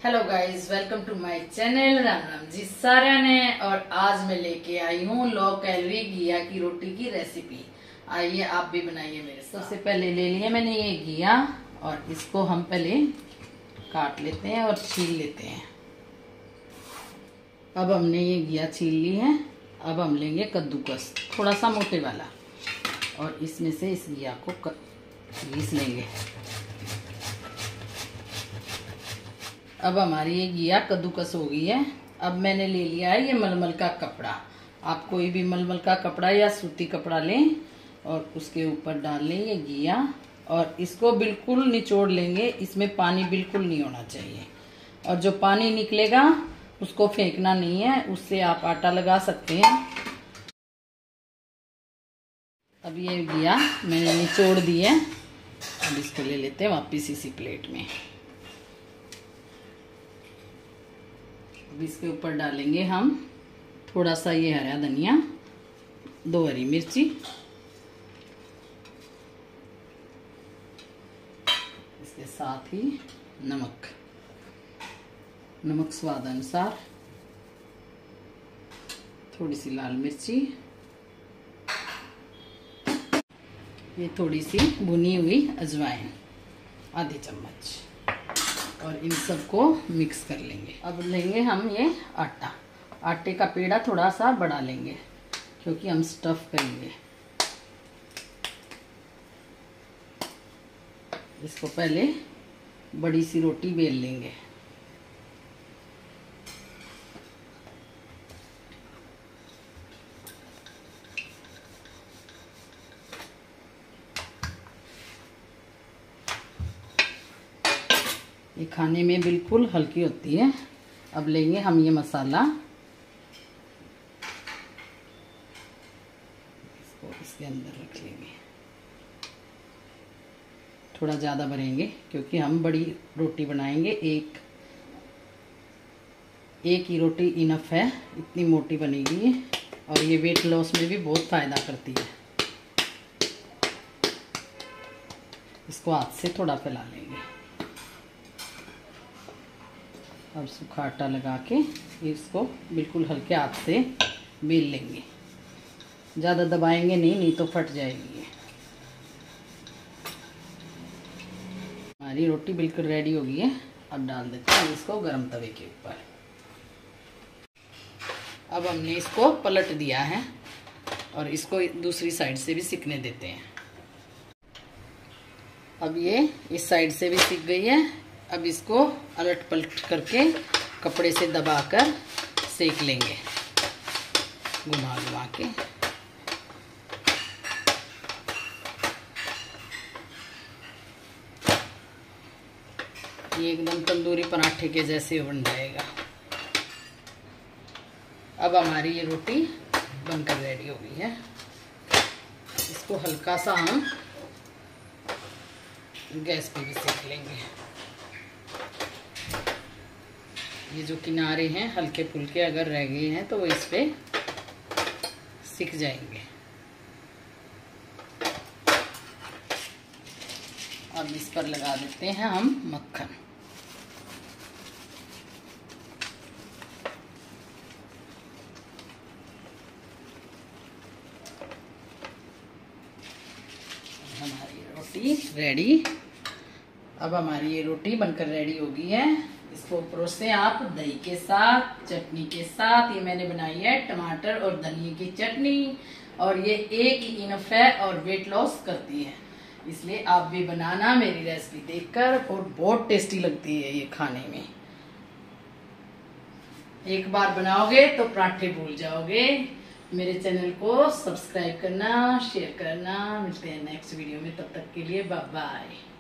Hello guys, welcome to my channel. Ram Ram ji सारे ने। और आज मैं लेके आई हूँ लो कैलोरी घिया की रोटी की रेसिपी। आइए आप भी बनाइए मेरे साथ। सबसे पहले ले लिया मैंने ये घिया और इसको हम पहले काट लेते हैं और छील लेते हैं। अब हमने ये घिया छील ली है। अब हम लेंगे कद्दूकस, थोड़ा सा मोटे वाला, और इसमें से इस घिया को घिस लेंगे। अब हमारी ये घिया कद्दूकस हो गई है। अब मैंने ले लिया है ये मलमल का कपड़ा। आप कोई भी मलमल का कपड़ा या सूती कपड़ा लें और उसके ऊपर डाल लें ये घिया और इसको बिल्कुल निचोड़ लेंगे। इसमें पानी बिल्कुल नहीं होना चाहिए और जो पानी निकलेगा उसको फेंकना नहीं है, उससे आप आटा लगा सकते हैं। अब ये घिया मैंने निचोड़ दी है। अब इसको ले लेते हैं वापस इसी प्लेट में। अब इसके ऊपर डालेंगे हम थोड़ा सा ये हरा धनिया, 2 हरी मिर्ची, इसके साथ ही नमक स्वाद अनुसार, थोड़ी सी लाल मिर्ची, ये थोड़ी सी भुनी हुई अजवाइन आधी चम्मच, और इन सबको मिक्स कर लेंगे। अब लेंगे हम ये आटा। आटे का पेड़ा थोड़ा सा बढ़ा लेंगे क्योंकि हम स्टफ करेंगे। इसको पहले बड़ी सी रोटी बेल लेंगे। ये खाने में बिल्कुल हल्की होती है। अब लेंगे हम ये मसाला, इसको इसके अंदर रख लेंगे। थोड़ा ज़्यादा भरेंगे क्योंकि हम बड़ी रोटी बनाएंगे। एक ही रोटी इनफ है, इतनी मोटी बनेगी और ये वेट लॉस में भी बहुत फ़ायदा करती है। इसको हाथ से थोड़ा फैला लेंगे। अब सूखा आटा लगा के इसको बिल्कुल हल्के हाथ से बेल लेंगे। ज़्यादा दबाएंगे नहीं तो फट जाएगी। हमारी रोटी बिल्कुल रेडी हो गई है। अब डाल देते हैं इसको गरम तवे के ऊपर। अब हमने इसको पलट दिया है और इसको दूसरी साइड से भी सिकने देते हैं। अब ये इस साइड से भी सिक गई है। अब इसको अलट पलट करके कपड़े से दबाकर सेक लेंगे, घुमा घुमा के। ये एकदम तंदूरी पराठे के जैसे बन जाएगा। अब हमारी ये रोटी बनकर रेडी हो गई है। इसको हल्का सा हम गैस पे भी सेक लेंगे। ये जो किनारे हैं हल्के फुल्के अगर रह गए हैं तो वो इस पे सिक जाएंगे। अब इस पर लगा देते हैं हम मक्खन। हमारी रोटी रेडी। अब हमारी ये रोटी बनकर रेडी हो गई है। इसको परोसें आप दही के साथ, चटनी के साथ। ये मैंने बनाई है टमाटर और धनिया की चटनी, और ये एक ही इनफ है और वेट लॉस करती है। इसलिए आप भी बनाना मेरी रेसिपी देखकर, और बहुत टेस्टी लगती है ये खाने में। एक बार बनाओगे तो पराठे भूल जाओगे। मेरे चैनल को सब्सक्राइब करना, शेयर करना। मिलते हैं नेक्स्ट वीडियो में, तब तक के लिए बाय बाय।